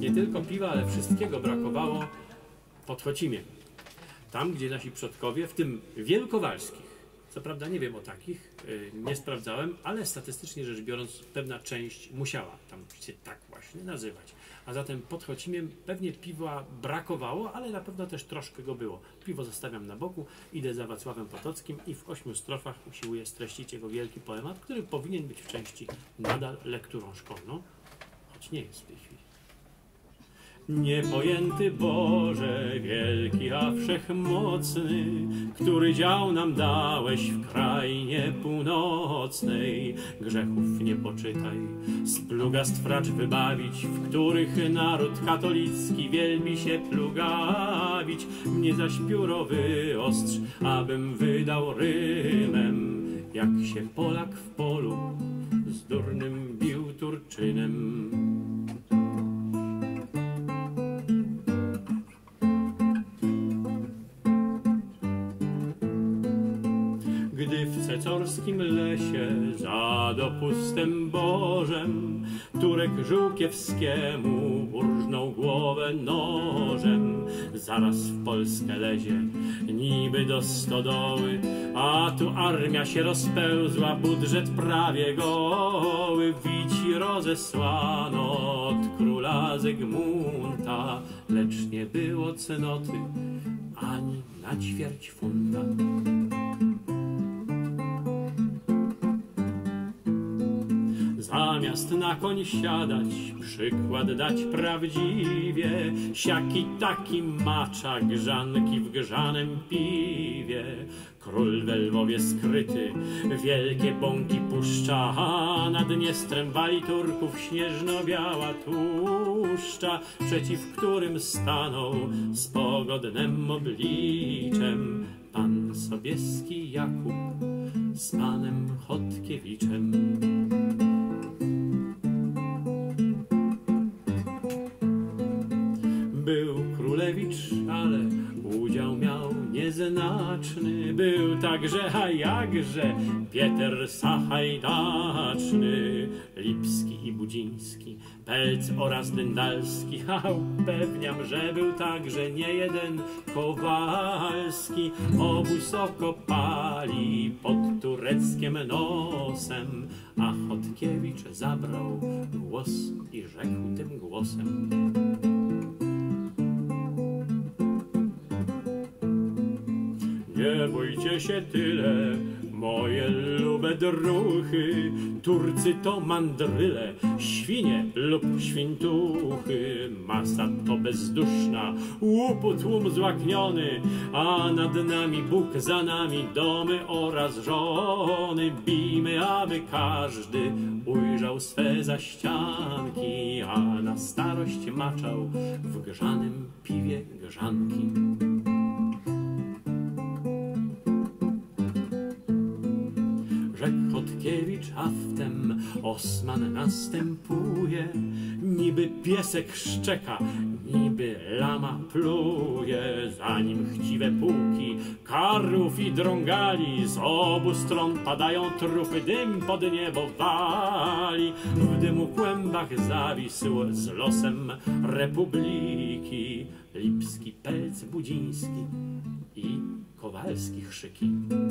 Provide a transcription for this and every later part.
nie tylko piwa, ale wszystkiego brakowało pod Chocimiem. Tam, gdzie nasi przodkowie, w tym wielkowalskich, co prawda nie wiem o takich, nie sprawdzałem, ale statystycznie rzecz biorąc pewna część musiała tam się tak właśnie nazywać. A zatem pod Chocimiem pewnie piwa brakowało, ale na pewno też troszkę go było. Piwo zostawiam na boku, idę za Wacławem Potockim i w 8 strofach usiłuję streścić jego wielki poemat, który powinien być w części nadal lekturą szkolną, choć nie jest w tej chwili. Niepojęty Boże, wielki, a wszechmocny, który dział nam dałeś w krainie północnej, grzechów nie poczytaj, z plugastw racz wybawić, w których naród katolicki wielbi się plugawić. Mnie zaś pióro wyostrz, abym wydał rymem, jak się Polak w polu z durnym bił Turczynem. Gdy w cecorskim lesie za dopustem Bożem Turek Żółkiewskiemu urżnął głowę nożem, zaraz w Polskę lezie, niby do stodoły, a tu armia się rozpełzła, budżet prawie goły. Wici rozesłano od króla Zygmunta, lecz nie było cnoty ani na ćwierć funta. Zamiast na koń siadać, przykład dać prawdziwie, siaki taki macza grzanki w grzanem piwie. Król we Lwowie skryty wielkie bąki puszcza, a nad Dniestrem wali Turków śnieżno-biała tłuszcza, przeciw którym stanął z pogodnym obliczem pan Sobieski Jakub z panem Chodkiewiczem. Był królewicz, ale udział miał nieznaczny. Był także, a jakże, Pieter Sachajdaczny, Lipski i Budziński, Pelc oraz Dyndalski. A upewniam, że był także niejeden Kowalski. Obóz okopali pod tureckiem nosem, a Chodkiewicz zabrał głos i rzekł tym głosem: nie bójcie się tyle, moje lube druchy, Turcy to mandryle, świnie lub świntuchy. Masa to bezduszna, łupu tłum złakniony, a nad nami Bóg, za nami domy oraz żony. Bijmy, aby każdy ujrzał swe zaścianki, a na starość maczał w grzanym piwie grzanki. Rzekł Chodkiewicz, a wtem Osman następuje, niby piesek szczeka, niby lama pluje. Zanim chciwe pułki karłów i drągali, z obu stron padają trupy, dym pod niebo wali. W dymu kłębach zawisł z losem republiki Lipski, Pelc, Budziński i Kowalski chrzyki.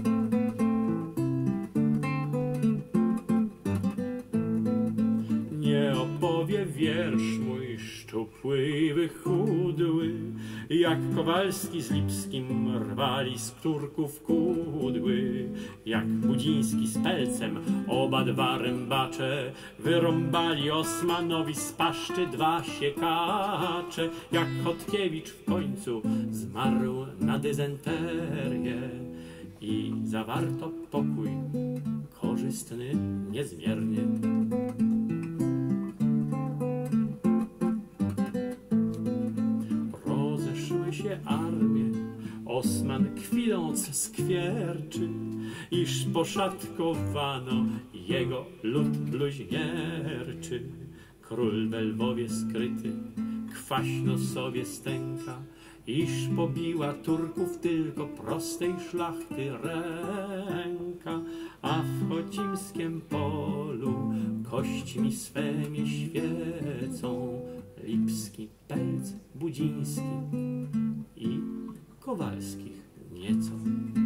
Nie opowie wiersz mój szczupły i wychudły, jak Kowalski z Lipskim rwali z Turków kudły, jak Budziński z Pelcem oba dwa rębacze wyrąbali Osmanowi z paszczy dwa siekacze, jak Chodkiewicz w końcu zmarł na dysenterię i zawarto pokój korzystny niezmiernie. Rozeszły się armie, Osman kwiląc skwierczy, iż poszatkowano jego lud bluźnierczy. Król we Lwowie skryty kwaśno sobie stęka, iż pobiła Turków tylko prostej szlachty ręka, a w chocimskiem polu kośćmi swemi świecą Lipski, Pelc, Budziński i Kowalskich nieco.